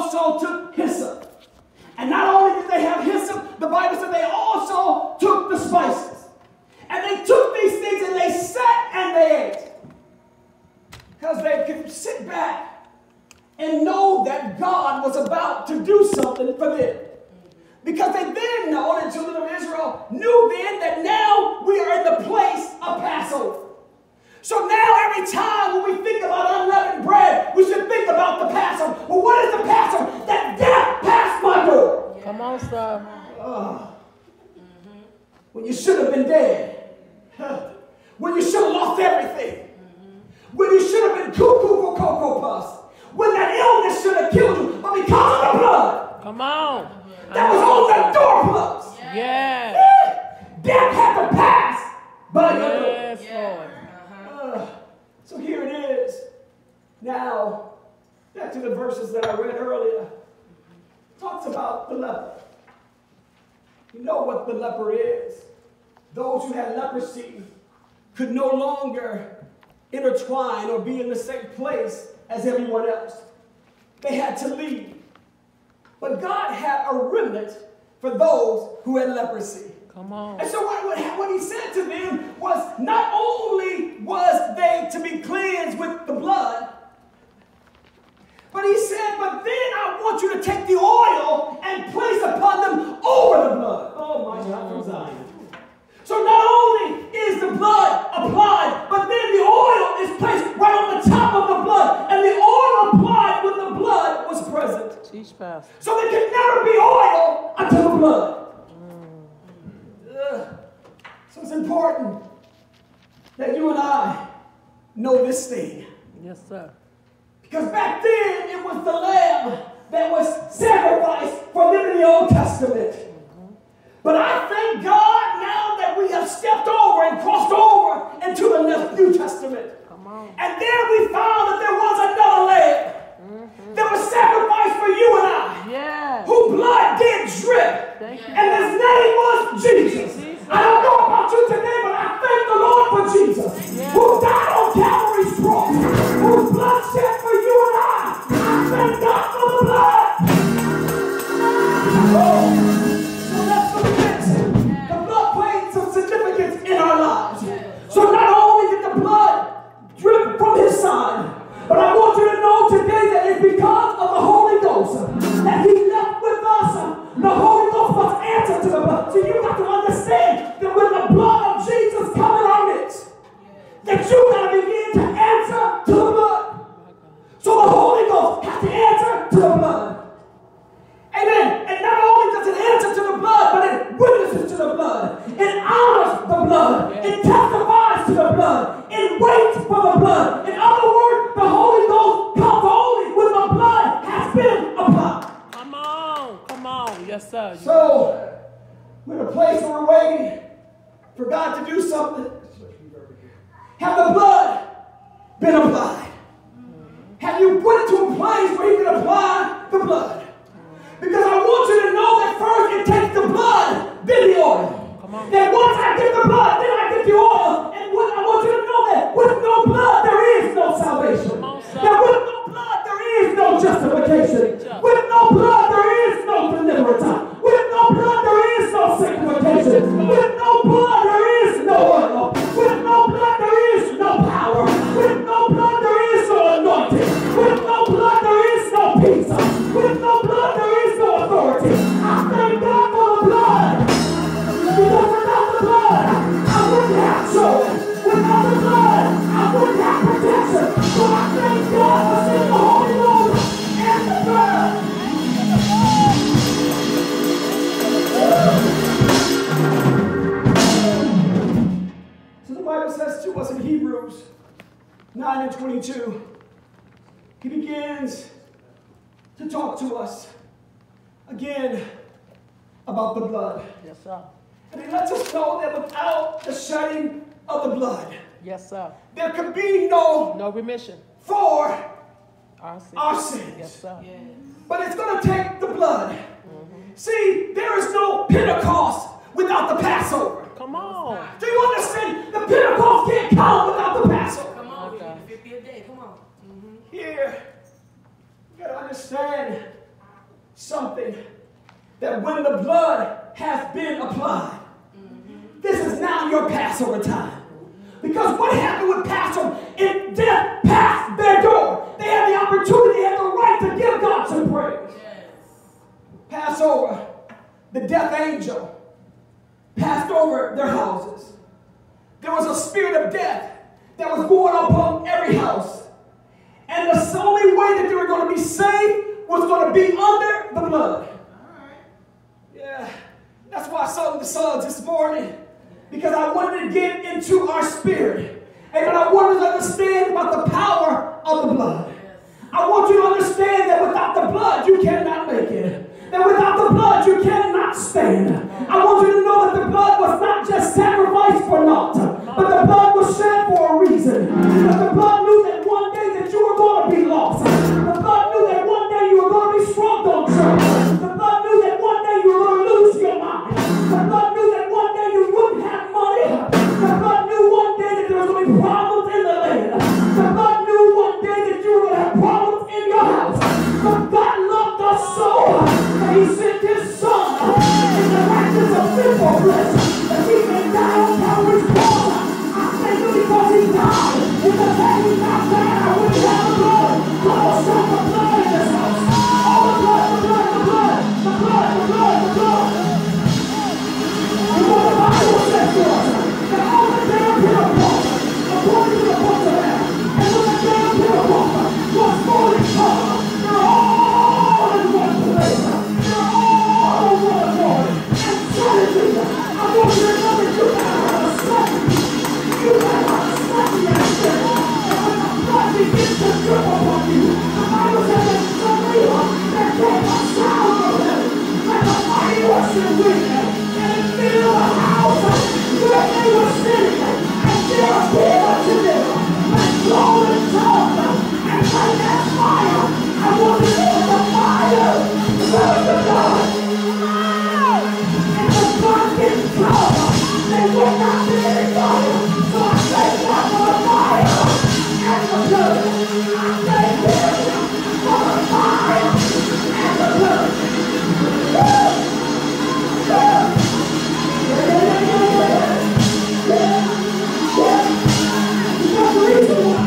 also took hyssop. And not only did they have hyssop, the Bible said they also took the spices. And they took these things and they sat and they ate. Because they could sit back and know that God was about to do something for them. Because they then know, the children of Israel knew then that now we are in the place of Passover. So now every time when we think about unleavened bread, we should think about the Passover. Well, what is the Passover? That death passed my door. Yeah. Come on, sir. When you should have been dead. When you should have lost everything. When you should have been cuckoo for Cocoa Puffs. When that illness should have killed you. But because of the blood. Come on. That was on the doorpost. Yeah. Death had to pass by your door. Yes, Lord. So here it is. Now, back to the verses that I read earlier. Talks about the leper. You know what the leper is. Those who had leprosy could no longer intertwine or be in the same place as everyone else. They had to leave. But God had a remnant for those who had leprosy. Come on. And so what he said to them was, not only was they to be cleansed with the blood, but he said, but then I want you to take the oil and place upon them over the blood. Oh my God, from Zion. So not only is the blood applied, but then the oil is placed right on the top of the blood. And the oil applied when the blood was present. Teach, Pastor. So there can never be oil until the blood. So it's important that you and I know this thing. Yes, sir. Because back then it was the lamb that was sacrificed for them in the Old Testament. But I thank God now that we have stepped over and crossed over into the New Testament. Come on. And there we found that there was another lamb that was sacrificed for you and I. Yeah. Whose blood did drip. Thank you. And his name was Jesus. I don't know about you today, but I thank the Lord for Jesus. Yeah. Who died on Calvary's cross. Whose blood shed for you and I. I thank God for the blood. So that's what it is. The blood played some significance in our lives. So not only did the blood drip from his side, but I want you to know today that it's because of the Holy Ghost that he left with us. The Holy Ghost must answer to the blood. So you got to understand that when the blood of Jesus comes in our midst, that you got to begin to answer to the blood. So the Holy Ghost has to answer to the blood. Amen. And not only does it answer to the blood, but it witnesses to the blood. It honors the blood. It testifies to the blood. It waits for the blood. In other words, the Holy Ghost comes only when the blood has been applied. Come on. Come on. Yes, sir. So, we're in a place where we're waiting for God to do something. Have the blood been applied? Have you put it to a place where you can apply the blood? Because I want you to know that first it takes the blood, then the oil. That once I get the blood, then I get the oil. And I want you to know that with no blood, there is no salvation. That with no blood, there is no justification. With no blood, there is no deliverance. With no blood, there is no sanctification. With no blood, there is no oil. With no blood, there is no power. With no blood, there is no anointing. With no blood, there is no peace. With no blood, there is no authority. I thank God for the blood. Because without the blood, I wouldn't have joy. Without the blood, I wouldn't have protection. So I thank God for sending the Holy Ghost and the blood. So the Bible says to us in Hebrews 9 and 22, he begins to talk to us again about the blood. Yes, sir. And he lets us know that without the shedding of the blood, Yes, sir. there can be no remission for our sins. Yes, sir. Yeah. But it's going to take the blood. See, there is no Pentecost without the Passover. Come on. Do you understand? The Pentecost can't come without the Passover. Come on, okay. 50th day, come on. Here, you got to understand something that when the blood has been applied, this is now your Passover time. Because what happened with Passover, if death passed their door, they had the opportunity, they had the right to give God some praise. Yes. Passover, the death angel passed over their houses. There was a spirit of death that was going upon every house. And the only way that they were going to be saved was going to be under the blood. Yeah, that's why I sung the songs this morning. Because I wanted to get into our spirit. And I wanted to understand about the power of the blood. I want you to understand that without the blood, you cannot make it. That without the blood, you cannot stand. I want you to know that the blood was not just sacrificed for naught, but the blood was shed for a reason. Because the blood knew that one day that you were going to be lost. The blood knew that one day you were going to be struck on church. The blood knew that one day you were going to lose your mind. The blood knew that one day you wouldn't have money. The blood knew one day that there was going to be problems in the land. The blood knew one day that you were going to have problems in your house. But God loved us so that He sent His Son in the likeness of sinful flesh, that He may die on Calvary's cross. I thank you because He died. In the day He not died, I wouldn't have the blood. God will send the blood in this house. All the blood, the blood, the blood, the blood, the blood, the blood. And what the Bible says to us, that all the day of Pentecost, according to the book of Acts, and when the day of Pentecost was fully come, they're all in one place. They're all in one accord. And suddenly, I want you to know that you gotta have a suddenly. You gotta have a suddenly in the spirit. And when the blood begins to drip upon you, the Bible says that suddenly there came a sound from heaven, like a mighty rushing wind, and it filled the house where they were sitting. And there appeared unto them like glowing tongues, and like that fire. I want to know the fire from the blood. And the blood didn't come. They would not be any fire. So I thank God for the fire and the blood. I thank Him for the fire and the blood. Because the reason why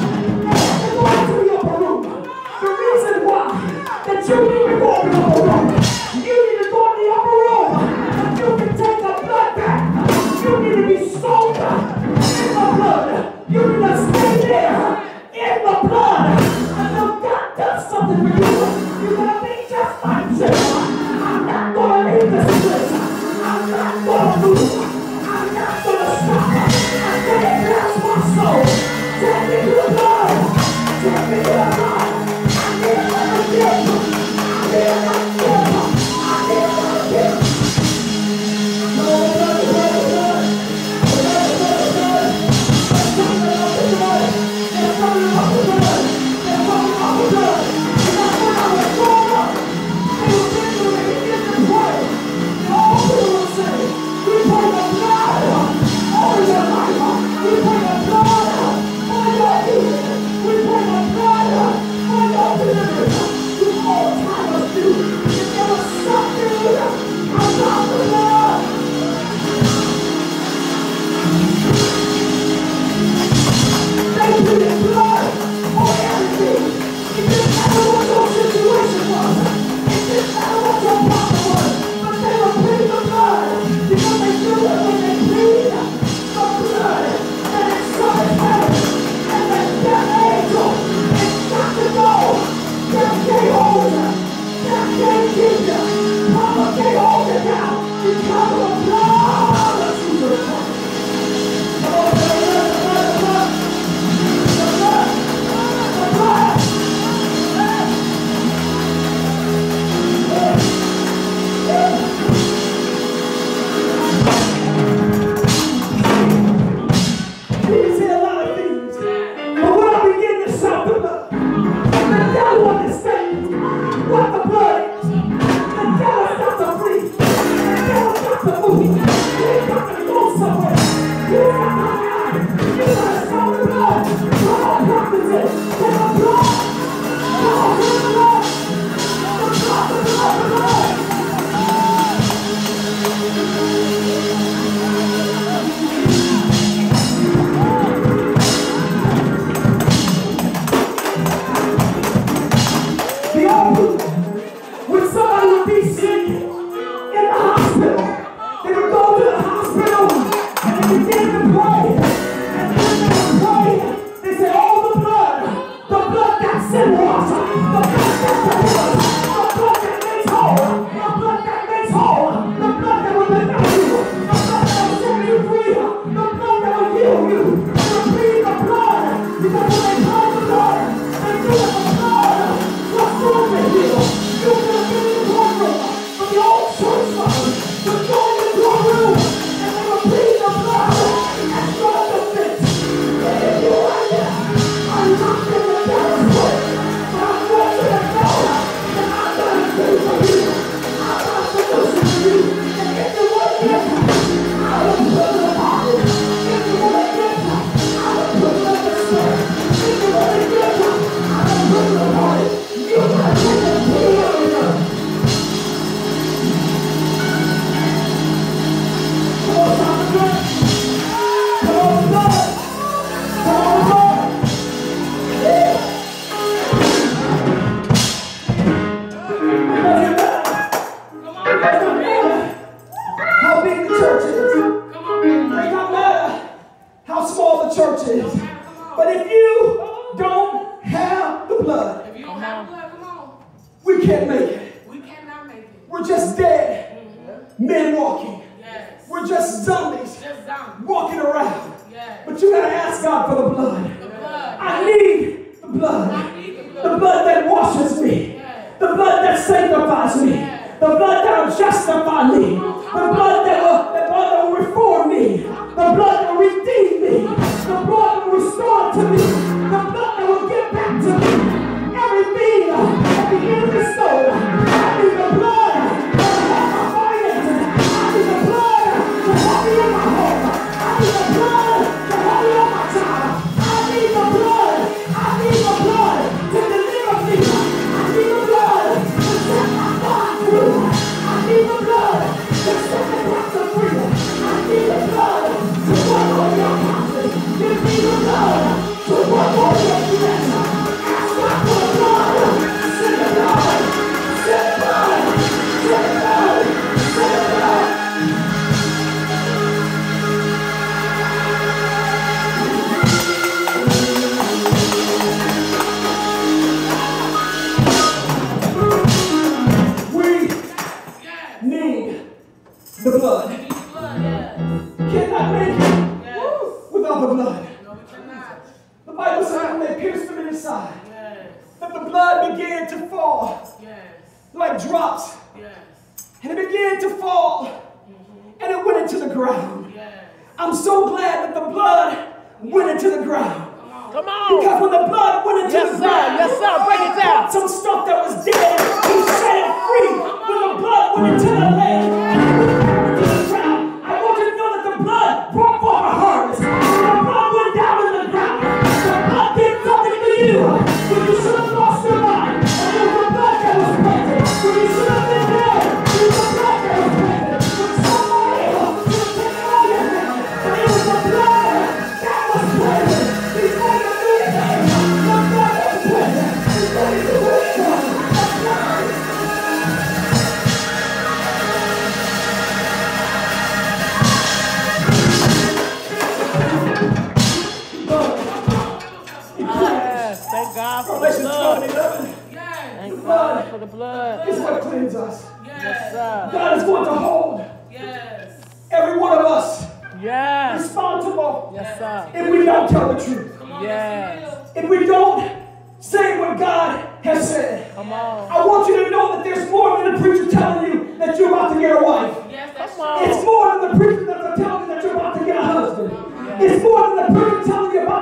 that you need to go in the upper room. You need to go in the upper room. That you can take the blood back. You need to be soaked in the blood. You need to stay there in the blood until God does something for you. You're going to be just like Jacob. I'm not going to leave this place. I'm not going to move. I'm not going to stop. I'm going to bless my soul. Take me to the blood. Take me to the blood. I need another gift. The make it. We cannot make it. We're just dead men walking. Yes. We're just zombies Just zombies. walking around. Yes. But you gotta ask God for the blood. The blood. I need the blood. I need the blood. The blood that washes me. Yes. The blood that sanctifies me. Yes. The blood that will justify me. The blood that will reform me. The blood that will redeem me. The blood that will restore to me. The blood that will give back to me everything that the enemy stole. I need the blood to help my finances. I need the blood to help me in my home. I need the blood to help me on my job. I need the blood. I need the blood to deliver me. I need the blood to set my God free. I need the blood to set the captive free. I need the blood to work on your houses. Give me the blood to work on your flesh. Ask God for the blood. Send the blood. Send the blood. Send the blood. Send the blood. We need the blood. Blood. Yes. Cannot make it Yes. without the blood. No, we cannot. The Bible says when they pierced him in his side, Yes. that the blood began to fall Yes. like drops. Yes. And it began to fall. And it went into the ground. Yes. I'm so glad that the blood went into the ground. Come on. Because when the blood went into Yes, the sir. ground, Yes, sir. Break it he down. brought some stuff that was dead. He set it free. When the blood went into the land and it went down into the ground, I want you to know that the blood brought forth a harvest. When the blood went down in the ground, the blood did something to you when you should have lost your mind. And it was the blood that was planted. When you should have been dead, it was the blood that was planted. When somebody else was taking all your things, but it was the blood that was planted. Before you knew it, the blood was planted. Before you knew it, the blood. Yes. Thank God for the Galatians blood. 12:11 Yes. Thank God for the blood. is what cleanses us. Yes, Yes. sir. God is going to hold Yes. every one of us Yes. responsible Yes, sir. if we don't tell the truth. Come on. Yes. If we don't say what God has said. Come on. I want you to know that there's more than the preacher telling you that you're about to get a wife. Yes, that's Come true. on. It's more than the preacher that's telling you that you're about to get a husband. It's more than the preacher telling you about